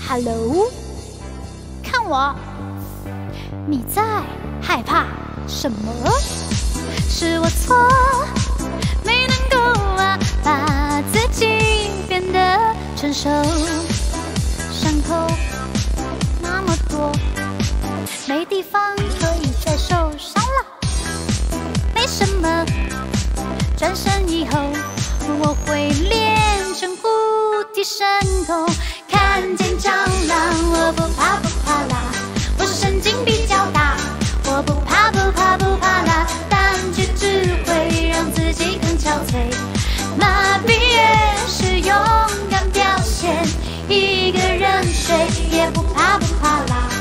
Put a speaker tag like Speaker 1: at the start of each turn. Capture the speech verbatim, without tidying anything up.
Speaker 1: Hello， 看我，你在害怕什么？是我错，没能够啊把自己变得成熟，伤口那么多，没地方可以再受伤了。没什么，转身以后我会练成无敌神功。看见蟑螂，我不怕不怕啦，我是神经比较大，我不怕不怕不怕啦，但却只会让自己更憔悴。麻痹也是勇敢表现，一个人睡也不怕不怕啦。